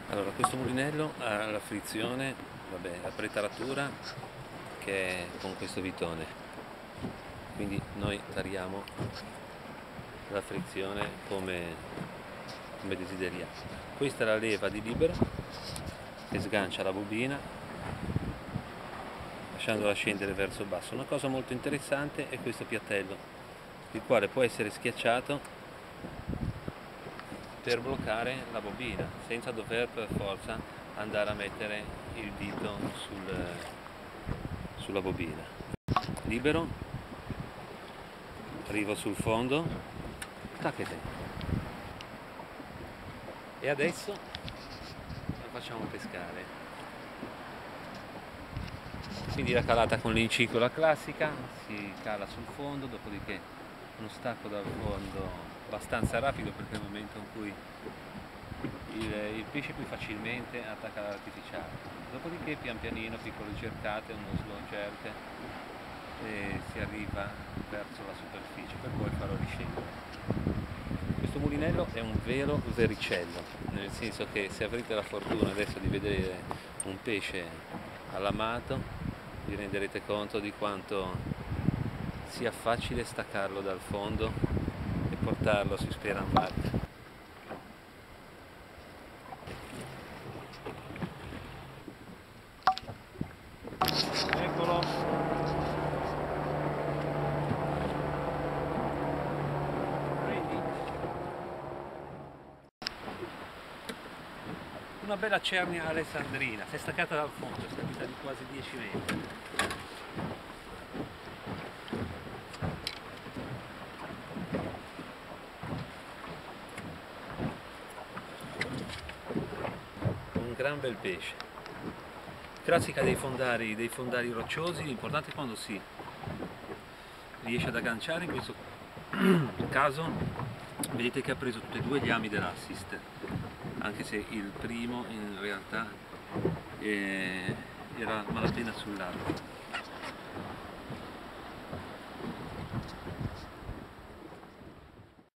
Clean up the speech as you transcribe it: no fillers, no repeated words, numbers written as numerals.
Allora, questo mulinello ha la frizione, vabbè, la pretaratura che è con questo vitone, quindi noi tariamo la frizione come desideriamo. Questa è la leva di libero che sgancia la bobina lasciandola scendere verso il basso. Una cosa molto interessante è questo piattello, il quale può essere schiacciato per bloccare la bobina senza dover per forza andare a mettere il dito sulla bobina. Libero, arrivo sul fondo, tacchete, e adesso la facciamo pescare. Quindi la calata con l'incicola classica, si cala sul fondo, dopodiché uno stacco dal fondo abbastanza rapido perché è il momento in cui il pesce più facilmente attacca l'artificiale. Dopodiché pian pianino, piccole cercate, uno slow jerk, e si arriva verso la superficie per poi farlo riscendere. Questo mulinello è un vero vericello, nel senso che se avrete la fortuna adesso di vedere un pesce all'amato vi renderete conto di quanto sia facile staccarlo dal fondo e portarlo, si spera, in barca. Eccolo! Prendi. Una bella cernia alessandrina, si è staccata dal fondo, è salita di quasi 10 metri. Un gran bel pesce. Classica dei fondali rocciosi, l'importante è quando si riesce ad agganciare. In questo caso vedete che ha preso tutti e due gli ami dell'assist, anche se il primo in realtà era malapena sul lato.